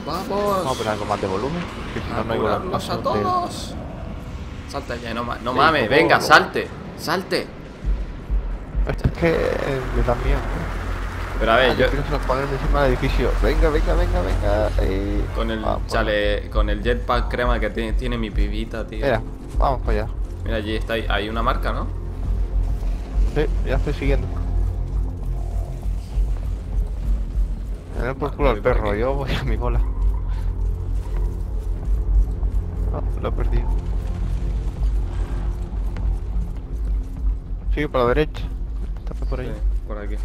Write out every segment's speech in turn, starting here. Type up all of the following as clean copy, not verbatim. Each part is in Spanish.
Vamos. Vamos a poner algo más de volumen. Que si no, no hay Apurarlos a golazos todos. Salta ya, no Sí, mames. como Venga, lo- salte. Salte. Esto es que le da miedo. Pero a ver, yo Quiero ponerme encima del edificio. Venga, venga, venga, venga. con el Vamos. con el jetpack crema que tiene mi pibita, tío. Mira, vamos para allá. Mira, allí está, hay una marca, ¿no? Sí, ya estoy siguiendo. Me den por culo al voy por perro, aquí. yo voy a mi bola. No, lo he perdido. Sigue para la derecha. Está por ahí. Sí, por aquí.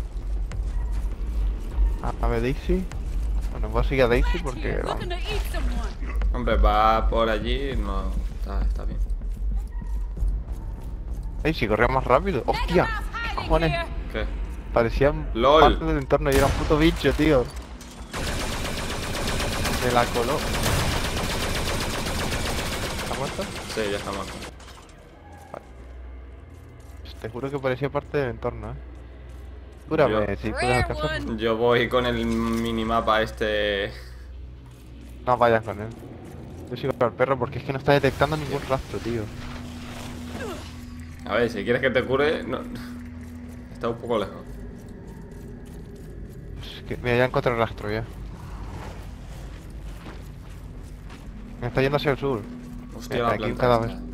A ver, Daisy. Bueno, voy a seguir a Daisy porque... vamos. Looking to eat someone. Hombre, va por allí, no, está bien. Daisy corría más rápido. ¡Hostia! ¿Qué cojones? ¿Qué? Parecían LOL. parte del entorno y era un puto bicho, tío. Se la coló. ¿Está muerto? Sí, ya está muerto. Pues te juro que parecía parte del entorno, Cúrame, Yo- si puedes alcanzar. Yo voy con el minimapa este. No vayas con él. Yo sigo al perro porque es que no está detectando ningún rastro, tío. A ver, si quieres que te cure, no. Está un poco lejos. Es que, mira, ya encontré el rastro ya. Me está yendo hacia el sur. Hostia, la Aquí un planta cadáver. esta.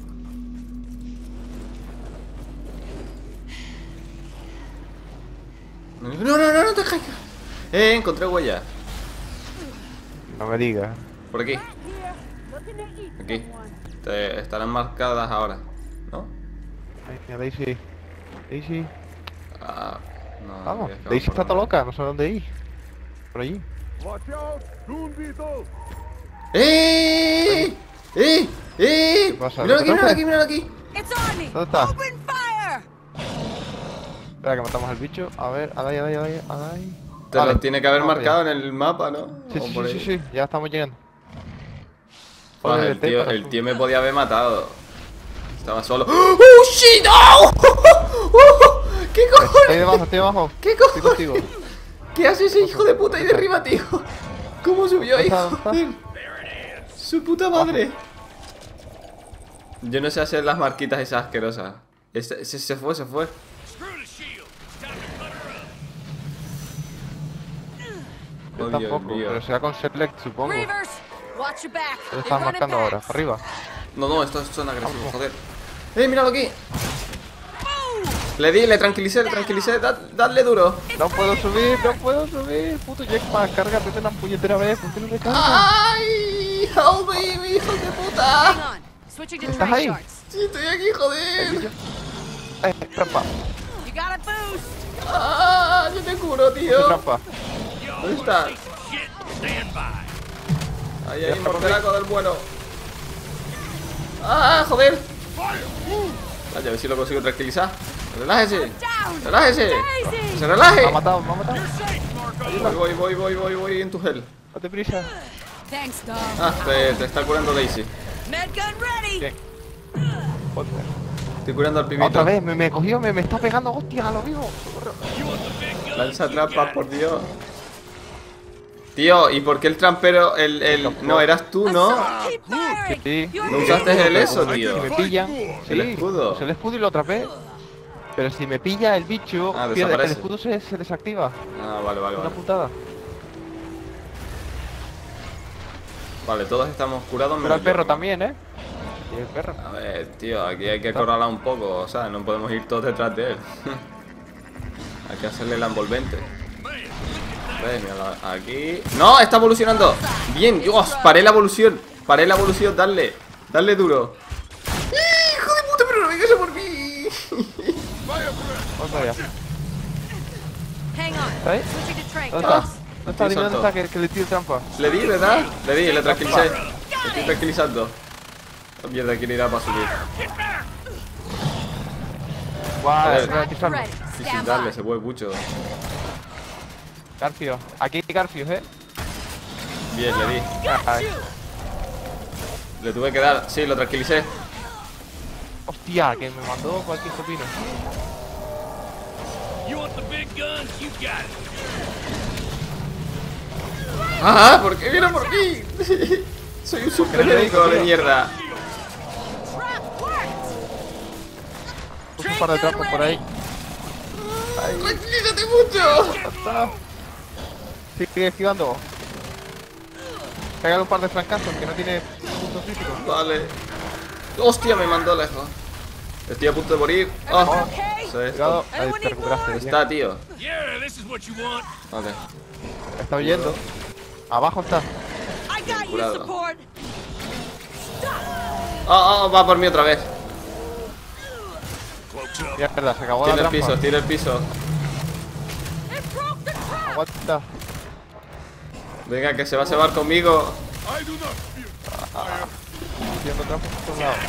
No te caigas. Encontré huellas. No me digas. Por aquí. Looking to eat Aquí. someone. Estarán marcadas ahora. ¿No? Ay, mira, Daisy. Daisy. Ah, no. Vamos. es que Daisy por está toda donde- loca, no sé dónde ir. Por allí. ¡Eh! ¡Eh! ¿Qué pasa? Míralo aquí, ¿Qué míralo pasa? aquí, míralo aquí. It's on me. ¿Dónde está? Open fire. Espera que matamos al bicho. A ver, ahí. Te lo tiene que haber vamos marcado allá. en el mapa, ¿no? Sí, O sí, por sí, ahí. sí, ya estamos llegando. Joder, Joder, el para tío tú. me podía haber matado. Estaba solo. ¡Oh, shit! ¡No! ¿Qué Estoy cojones? debajo. ¿Qué Estoy cojones? contigo. ¿Qué hace ese hijo de puta ahí de arriba, tío? ¿Cómo subió ahí? ¿Dónde está? Joder. Su puta madre. Yo no sé hacer las marquitas esas asquerosas. Se fue. Yo Oh, tampoco, Dios mío. pero será con Select, supongo. ¿Qué Reavers, watch your back. They're están running marcando ahora? back. Arriba. No, estos son agresivos, Vamos. joder. Míralo aquí! Le tranquilicé, dadle duro. No puedo subir. Puto Jackman, cárgate de una puñetera vez. ¿Por qué no recargas? ¡Ay! ¡Help me, mi hijo de Hang puta! on. Switching to ¿Estás track ahí? charts. Sí, estoy aquí, joder. Trampa. You got a boost. ¡Ah! Yo te curo, tío. Trampa. ¿Dónde está? Ahí, morteraco del bueno. ¡Ah, joder! Vaya, a ver si lo consigo tranquilizar. ¡Relájese! Down. ¡Relájese! Daisy. ¡Que se relaje! Me ha matado. Voy en tu gel. Date prisa. Thanks, dog. Ah, te está curando Daisy. Medgun ready. Bien. Joder. Estoy curando al pibito. Otra vez, me cogió, me está pegando hostias a lo vivo. Lanza trampas, por Dios. Tío, ¿y por qué el trampero, no, eras tú, no? Assault, keep firing. Sí. You're No usaste el eso, Si tío. me pillan, El escudo. Usé el escudo y lo atrapé. Pero si me pilla el bicho, Ah, pierde, el desaparece. escudo se desactiva. Ah, vale. Una putada. Vale, todos estamos curados. Pero menos el perro yo. también, Y el perro. A ver, tío, aquí hay que acorralar un poco, o sea, no podemos ir todos detrás de él. Hay que hacerle la envolvente. ¿Ves? Míralo, aquí. ¡No! ¡Está evolucionando! ¡Bien! ¡Dios! Paré la evolución, dale duro. ¡Hijo de puta! ¡Pero no vengas a por mí! Vamos allá. hang on. ¿Ahí? Switching to track ¿Dónde charts. está? ¿Dónde está? Dime dónde saltó. está que le tire trampa. Le di, ¿verdad? Le tranquilicé. Le estoy tranquilizando. La mierda, quiere ir a para subir. Guau, ver. se va a tizar. Ready. Y sin Stand darle, by. se mueve mucho. Garfio. Aquí hay Garfios, Bien, le di. Ay. Le tuve que dar. Sí, lo tranquilicé. Hostia, que me mandó cualquier pepino. You want the big guns? You got it. ¡Ah! ¿Por qué viene por mí? Soy un super médico de mierda. Trap worked. Puse un par de trampas por ahí. ¡Tranquilízate mucho! Está. Sigue esquivando. Pégale un par de francazos que no tiene puntos críticos. Vale. ¡Hostia! Me mandó lejos. Estoy a punto de morir. ¡Ah! Cuidado, ahí te recuperaste. Bien. Está, tío. Yeah, this is what you want. Vale. Está huyendo. Abajo está. I got you, Curado. support. ¡Oh, oh! Va por mí otra vez. Mierda, se acabó Tiene la el piso, trampa. tiene el piso. It broke the trap. Aguanta. Venga, que se va a cebar conmigo. I do not fear. Haciendo trampas por todos lados.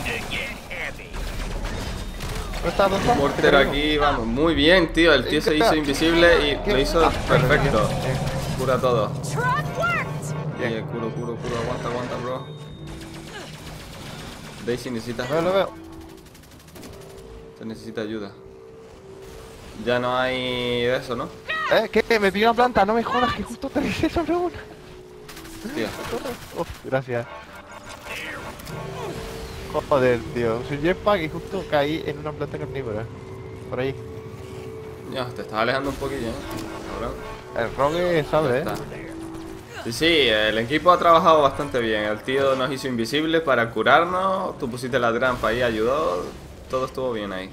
¿Dónde está? ¿Dónde está? Mortero aquí, vamos. Muy bien, tío. El tío se hizo invisible y lo hizo perfecto. Cura todo. Trap worked. Bien, curo. Aguanta, bro. Daisy necesita. Lo veo. Se necesita ayuda. Ya no hay de eso, ¿no? ¿Qué? Me pidió una planta, no me jodas que justo aterricé sobre una. Tío. Uf, gracias. Joder, tío. Soy jetpack y justo caí en una planta carnívora. Por ahí. Ya, te estás alejando un poquillo, ¿eh? Cabrón. El rogue sabe, Ya está. Sí, el equipo ha trabajado bastante bien. El tío nos hizo invisibles para curarnos. Tú pusiste la trampa ahí, ayudó. Todo estuvo bien ahí.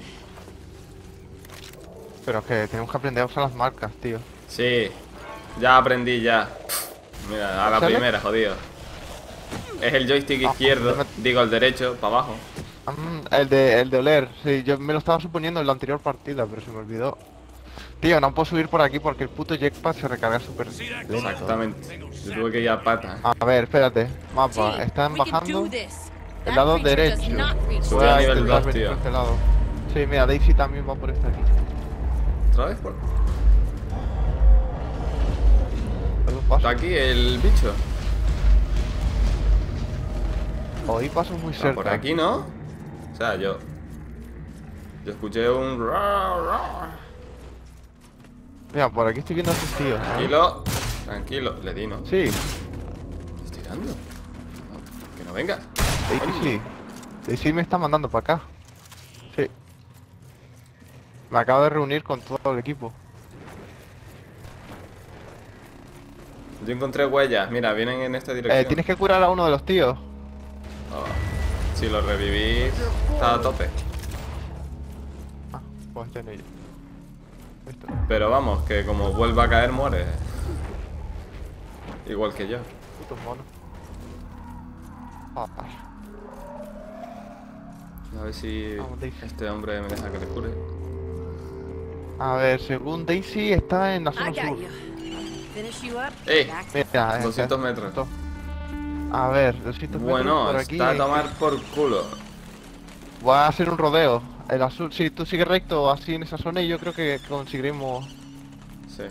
Pero es que tenemos que aprender a usar las marcas, tío. Sí, ya aprendí ya. Mira, a la ¿Sale? primera, jodido. Es el joystick izquierdo, digo el derecho, para abajo. El de oler. Sí, yo me lo estaba suponiendo en la anterior partida, pero se me olvidó. Tío, no puedo subir por aquí porque el puto jetpack se recarga súper lento. Exactamente. Yo tuve que ir a pata. A ver, espérate. Mapa, Team, están we can bajando do this. el That lado creature does derecho. not reach Sube Voy a a nivel intentar 2, venir tío. por este lado. Sí, mira, Daisy también va por esta aquí. ¿Otra vez? ¿Por Hay un paso. está aquí el bicho? Oí pasos muy Ah, cerca. por aquí, ¿no? O sea, yo escuché un... Mira, por aquí estoy viendo a sus tíos. Tranquilo, le di, ¿no? Sí, Estoy dando. Que no venga. Daisy. Daisy me está mandando para acá. Sí. Me acabo de reunir con todo el equipo. Yo encontré huellas, mira, vienen en esta dirección. Tienes que curar a uno de los tíos. Oh, si lo revivís, está a tope. Ah, pues está en ello. Esto. Pero vamos, que como vuelva a caer, muere. Igual que yo. Putos monos. Ah, A ver si Vamos, Daisy. este hombre me deja que le cure. a ver, según Daisy está en la I zona got sur. you. Finish you up. Ey. Back to Mira, 200 metros. A ver, 200 metros Bueno, por aquí. está a tomar por culo. Voy a hacer un rodeo. El azul, si tú sigues recto así en esa zona y yo creo que conseguiremos. Sí.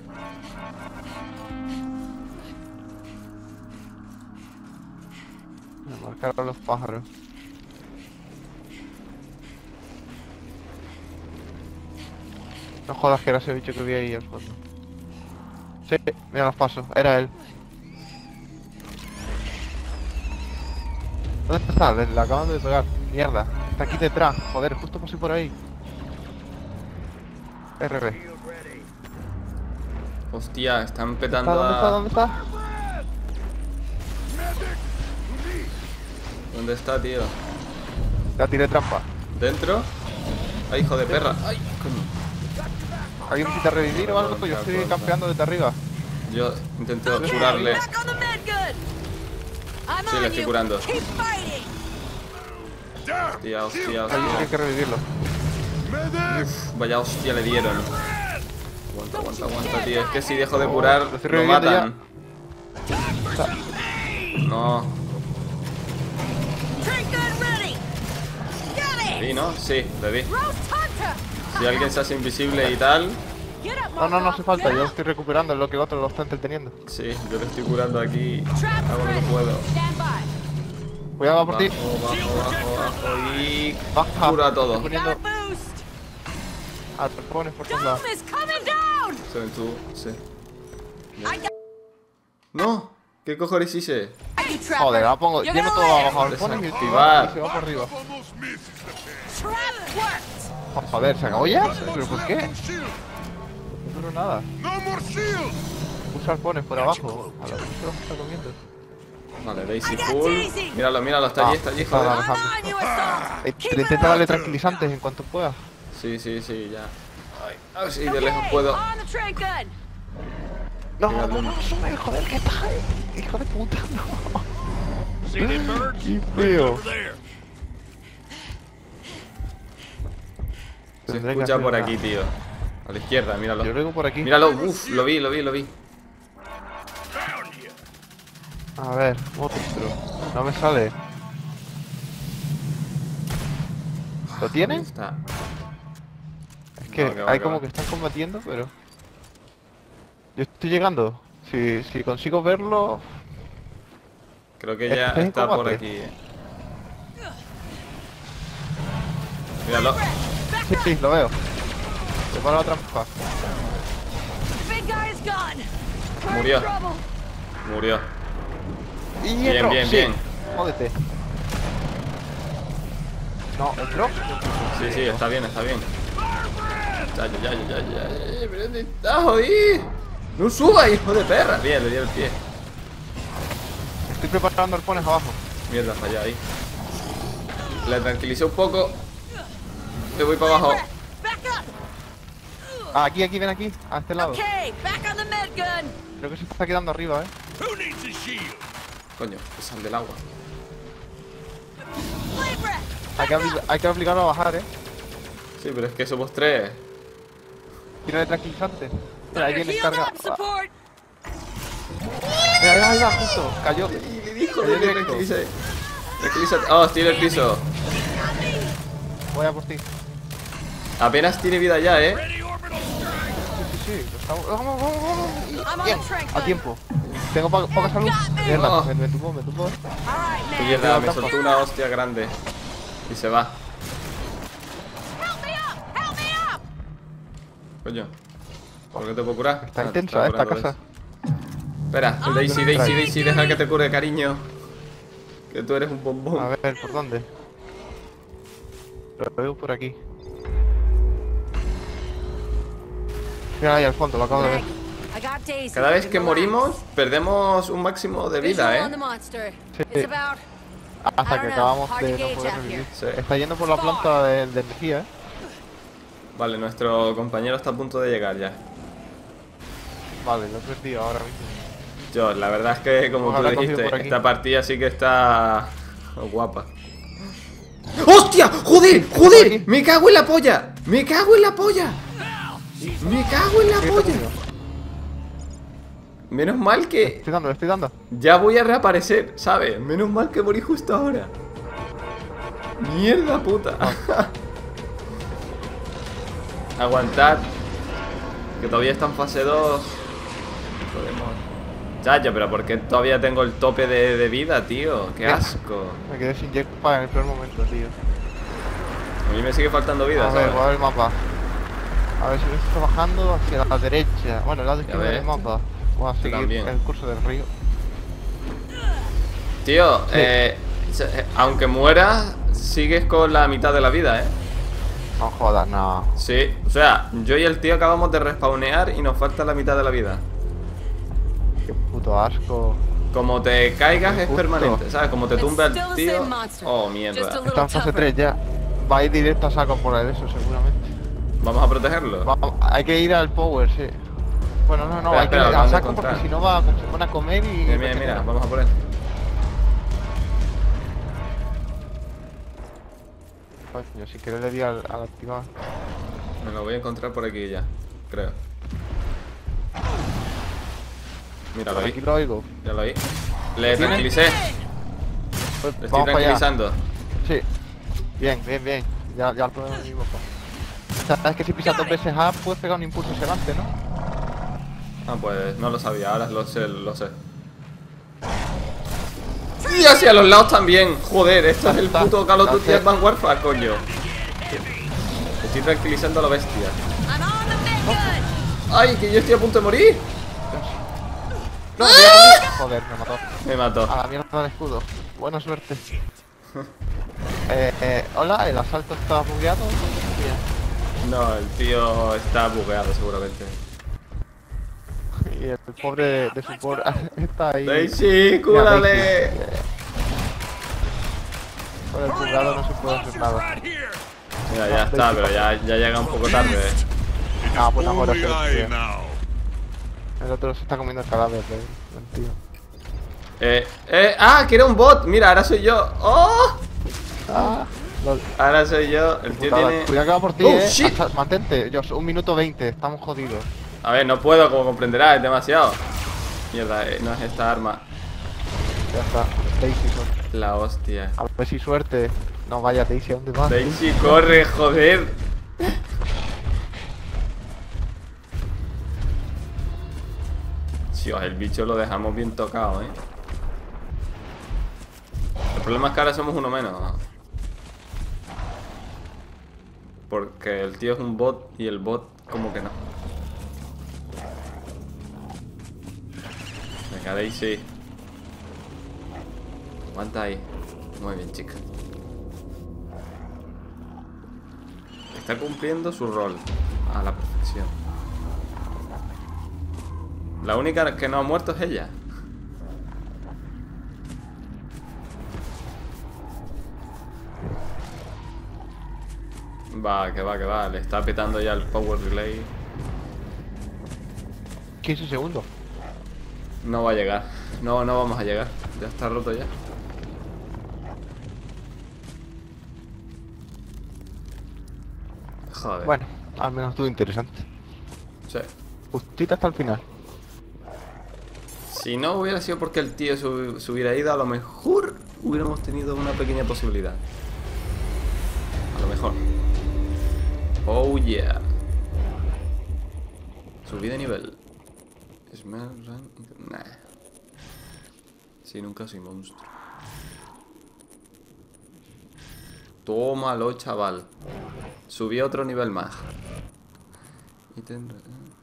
Marcar a los pájaros. No jodas que era ese bicho que vi ahí al fondo. Sí, mira los pasos, era él. ¿Dónde está? Le acaban de pegar. Mierda, está aquí detrás. Joder, justo pasé por ahí. RB. Hostia, están ¿Está? petando ¿Dónde está? a... ¿Dónde está? ¿Dónde está, tío? La tiré trampa. ¿Dentro? ¡Ay, hijo de perra! ¡Ay, coño! ¿Alguien necesita revivir o algo? Yo estoy campeando desde arriba. Yo intento curarle. back on the med gun. I'm Sí, le on estoy you. curando. Keep fighting. Hostia, hostia, Alguien hostia. tiene que revivirlo. Uf, vaya hostia le dieron. Aguanta, tío. Es que si dejo de curar, lo estoy lo reviviendo matan. No. Drink gun ready. Got it. Sí, ¿no? Sí, le di. Roast hunter. Si alguien se hace invisible y tal, Get up, No, no hace falta, Get yo up. estoy recuperando lo que el otro lo está entreteniendo. sí, yo le estoy curando aquí. Trap Hago lo que ready. puedo. Stand by. Cuidado, va por ti. Bajo y Baja. cura a todo. Estoy poniendo Got a boost. arpones por todos lados. Dome is coming down. Se ven tú, sí. I got. ¡No! ¿Qué cojones hice? You trapper. Joder, la pongo. You're Lleno gonna todo live. abajo. Lo pones y Desactivar. se va por arriba. Almost missed the Trap worked. Joder, ¿se acabó ya? ¿Pero por qué? pass. Shield. No duró nada. No more shield. Usa arpones por abajo. A la vez se los está comiendo. Vale, Daisy I got full. Daisy. Míralo, míralo, está allí, Está joder. dando. I'm on you, Assault. Keep Intenta it darle up. tranquilizantes en cuanto pueda. Sí, ya. Ay, a ver si de Okay, lejos puedo. on the train gun. No, Pégale un- sube, joder, que está ahí. Hijo de puta, no. See them birds? Qué Right feo. over there. Se Tendré que escucha hacer por una- aquí, tío. A la izquierda, míralo. Yo luego por aquí. Míralo, uff, lo vi. Found you. A ver, monstruo. No me sale. ¿Lo Ahí tiene? está. Es que No, que va, hay que como va. que están combatiendo, pero... Yo estoy llegando. Si consigo verlo... Creo que ya ¿Está en está por combate? aquí. Míralo. Sí, sí, lo veo. Prepara la trampa. Big guy is gone. We're in Murió. trouble. Murió. Y Bien, entró, bien, sí. bien. Jódete. No, entró. Sí, está bien. Ya. ¿Pero dónde estás, jodí? ¡No suba, hijo de perra! Bien, le di el pie. Estoy preparando arpones abajo. Mierda, fallé ahí. Le tranquilicé un poco. Le voy para abajo. Back up. Ah, aquí, ven aquí. A este lado. Okay, back on the med gun. Creo que se está quedando arriba, Who needs a shield? Coño, que sal del agua. Blade breath. Hay que obligarlo a bajar, Sí, pero es que somos tres. Tírale tranquilizante. Mira, ahí You're viene healed carga. up, support. Mira, ahí va, justo. Cayó. Y le dijo Cayó que directo. tranquilice. Tranquilízate. Oh, tiene el piso. Voy a por ti. Apenas tiene vida ya, Ready orbital Sí. Vamos. I'm on Bien, the train a gun. tiempo. Tengo poca salud. Mierda, Oh. me tumbó. All right, man. Mierda, me soltó una hostia grande. Y se va. Help me up. Help me up. Coño. ¿Por qué te puedo curar? Está Ah, te intensa estaba esta curando casa. Daisy. Espera, Daisy, deja que te cure, cariño. Que tú eres un bombón. A ver, ¿por dónde? Lo veo por aquí. Mira ahí al fondo, lo acabo de ver. Meg, I got Daisy. Cada vez You que relax. morimos, perdemos un máximo de vida, Visual on the ¿eh? monster. Sí. It's about Hasta I que don't know, acabamos hard de to no gauge poder out revivir. Sí. Está yendo por la planta de energía, ¿eh? Vale, nuestro compañero está a punto de llegar ya. Vale, lo he perdido ahora mismo. Yo, la verdad es que, como Pues tú habrá cogido dijiste, por aquí. esta partida sí que está guapa. ¡Hostia! ¡Joder! ¡Me cago en la polla! ¡Me cago en la polla! ¡Me cago en la ¿Qué polla! está haciendo? Menos mal que Le estoy dando. ya voy a reaparecer, ¿sabes? Menos mal que morí justo ahora. Mierda puta. Aguantad. Que todavía está en fase 2. Podemos. Chacho, pero ¿por qué todavía tengo el tope de vida, tío? ¡Qué asco! Me quedé sin jetpack en el peor momento, tío. A mí me sigue faltando vida, A ver, ¿sabes? voy a ver el mapa. A ver si me estoy bajando hacia la derecha. Bueno, el lado izquierdo ves. del mapa. Voy a seguir también. el curso del río. Tío, Sí. aunque mueras, sigues con la mitad de la vida, ¿eh? No jodas, no. Sí, o sea, yo y el tío acabamos de respawnear y nos falta la mitad de la vida. Qué puto asco. Como te caigas es Justo. permanente, ¿sabes? Como te tumba It's el still the tío. same monster. Oh, Just a mierda. little Está en fase tougher. 3 ya. Va a ir directo a saco por el eso, seguramente. Vamos a protegerlo. Hay que ir al power, sí. Bueno, no, Espera, hay que espera, ir lo a vamos a saco porque encontrar. si no se pone a comer y... Mira, vamos a poner. Coño, si quieres le di al activar. Me lo voy a encontrar por aquí ya, creo. Míralo Por aquí ahí, lo oigo. ya lo oí. Le ¿Tiene? tranquilicé, Pues le estoy vamos para allá. tranquilizando. Sí. Bien. Ya lo podemos en el mismo mapa. Sabes que si pisas dos veces A puedes pegar un impulso segante, ¿no? Ah, pues no lo sabía, ahora lo sé, Y hacia los lados también. Joder, esto es el puto Call of Duty Advanced Warfare, coño. Estoy tranquilizando a la bestia. I'm on the med gun. ¡Ay, que yo estoy a punto de morir! No, Joder, me mató. Me mató. A la mierda del escudo. Buena suerte. Hola, ¿el asalto está bugueado? Bien. No, el tío está bugueado seguramente. Y el pobre de support está ahí. Daisy, Mira, cúrale. Daisy, con el bugueado no se puede hacer Monsters nada. right here. Mira, ya está, pero ya llega un poco tarde. Ah, pues ahora Only sí, I tío. now. El otro se está comiendo el cadáver del tío. Que era un bot. Mira, ahora soy yo. ¡Oh! Ah, lol. Ahora soy yo. El tío Putada. tiene. Cuidado que va por ti, ¡Oh, shit! Mantente, yo, 1 minuto 20, estamos jodidos. A ver, no puedo, como comprenderás, es demasiado. Mierda, no es esta arma. Ya está, Daisy son. La hostia. A ver si suerte. No vaya Daisy, ¿a dónde vas? Daisy, corre, joder. Dios, el bicho lo dejamos bien tocado, ¿eh? El problema es que ahora somos uno menos. Porque el tío es un bot y el bot como que no. Venga, Daisy. Aguanta ahí. Muy bien, chica. Está cumpliendo su rol a la perfección. La única que no ha muerto es ella. Va, que va, que va. Le está petando ya el power relay. 15 segundos. No va a llegar. No vamos a llegar. Ya está roto ya. Joder. Bueno, al menos estuvo interesante. Sí. Justita hasta el final. Si no hubiera sido porque el tío se hubiera ido, a lo mejor hubiéramos tenido una pequeña posibilidad. A lo mejor. Oh yeah. Subí de nivel. Smell, run. Nah. Si nunca soy monstruo. Tómalo, chaval. Subí a otro nivel más. Y tendré...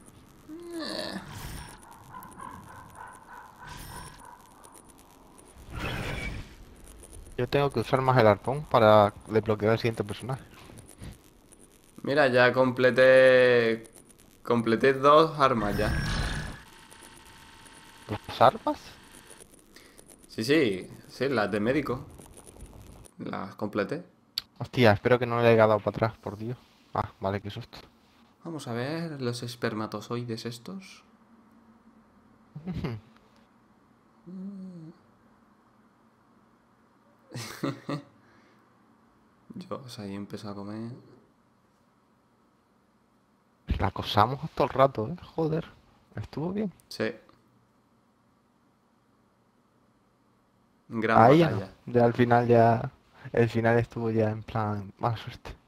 Yo tengo que usar más el arpón para desbloquear el siguiente personaje. Mira, ya completé... Completé 2 armas ya. ¿Las armas? Sí, las de médico. Las completé. Hostia, espero que no le haya dado para atrás, por Dios. Ah, vale, qué susto. Vamos a ver los espermatozoides estos. Yo, ahí empezó a comer. La acosamos todo el rato, joder. Estuvo bien. Sí. Gran Ahí ya batalla. no. Ya al final ya... El final estuvo ya en plan... Mala suerte.